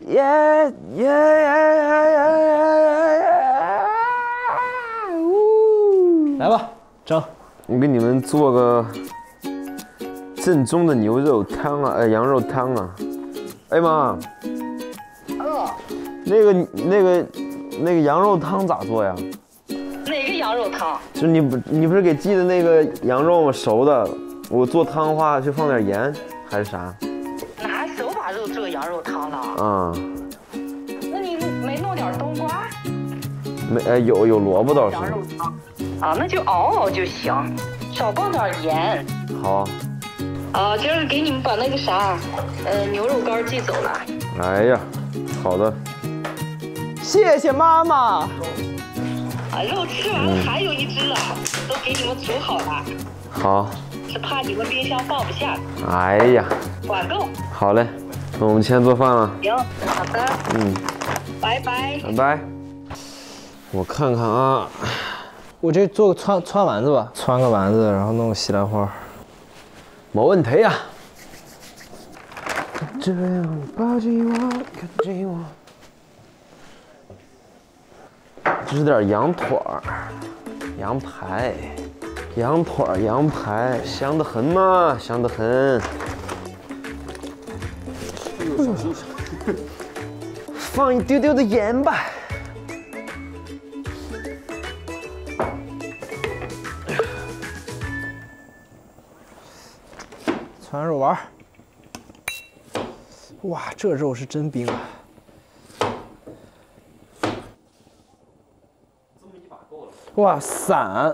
耶耶来吧，整。 我给你们做个正宗的牛肉汤啊，羊肉汤啊。哎妈，那个羊肉汤咋做呀？ 哪个羊肉汤？ 就是你不是给寄的那个羊肉吗？熟的，我做汤的话就放点盐还是啥？ 拿手把肉做羊肉汤了？ 啊、 那你没弄点冬瓜？ 没，有萝卜倒是。 羊肉汤啊，那就熬就行，少放点盐。 好。 啊，今儿给你们把那个啥，牛肉干寄走了。 哎呀，好的。 谢谢妈妈。 啊，肉吃完了还有一只啊，都给你们煮好了。 好。 是怕你们冰箱放不下。 哎呀， 管够。 好嘞，那我们先做饭了。 行，好的。拜拜。 拜拜。我看看啊， 我这做个汆丸子吧，汆个丸子，然后弄个西兰花。 没问题呀。这样抱紧我，靠近我。这是点羊腿儿、羊排、羊腿儿、羊排，香得很嘛，香得很。放一丢丢的盐吧。 汆肉丸。哇，这肉是真冰啊！哇，散，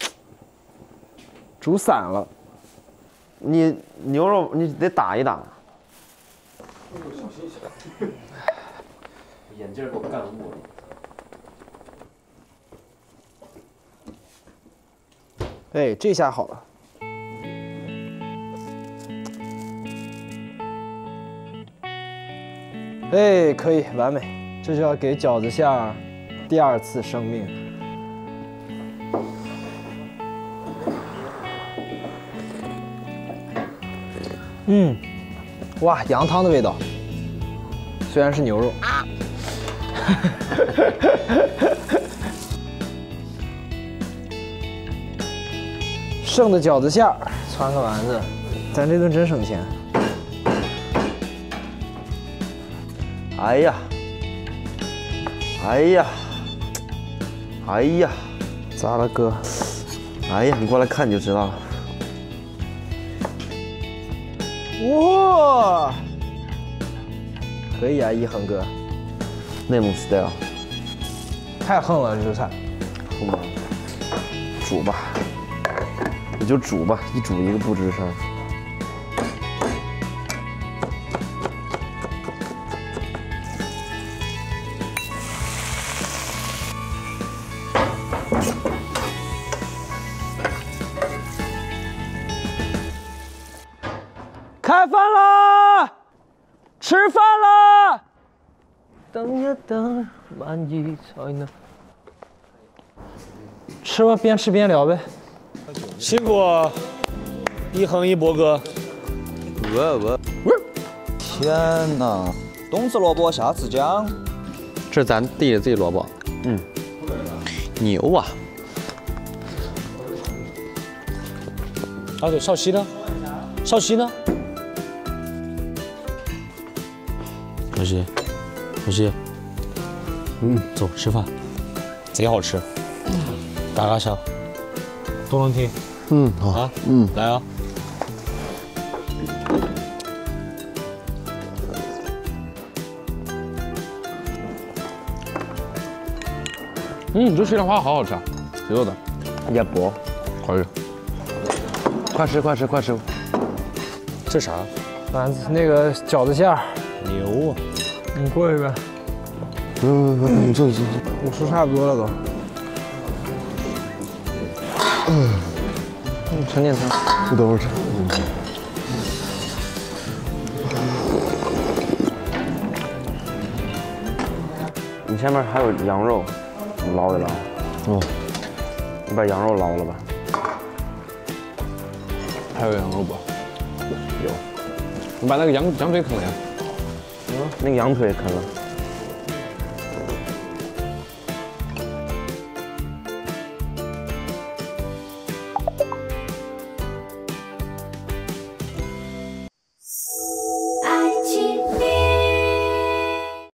煮散了。 你牛肉你得打一打。 小心小心！眼镜给我干雾了。 哎，这下好了。哎，可以，完美。这就要给饺子馅儿第二次生命。哇，羊汤的味道，虽然是牛肉。剩的饺子馅儿，汆个丸子，咱这顿真省钱。 哎呀，哎呀，哎呀， 咋了哥？ 哎呀，你过来看你就知道了。 哇，可以啊，一恒哥， 内蒙 style， 太横了这道菜。 好吗？煮吧，你就煮吧，一煮一个不吱声。 开饭啦！吃饭啦！ 等呀等，万一才能。 吃吧，边吃边聊呗。 辛苦一恒一博哥。 天哪！冬至萝卜夏至姜， 这是咱地里自己萝卜。牛啊！ 啊对，少熙呢？少熙呢？老西，老西，走吃饭，贼好吃，嘎嘎香，都能听。好啊，来啊。 这西兰花好好吃啊，谁做的？ 也薄， 可以。快吃快吃快吃！ 这啥？ 丸子那个饺子馅儿， 牛啊！ 你过去呗。 这我吃差不多了都。 沉淀汤，你等会儿吃。你下面还有羊肉，你捞一捞。你把羊肉捞了吧。 还有羊肉不？有。你把那个羊腿啃了呀？ 那个羊腿啃了。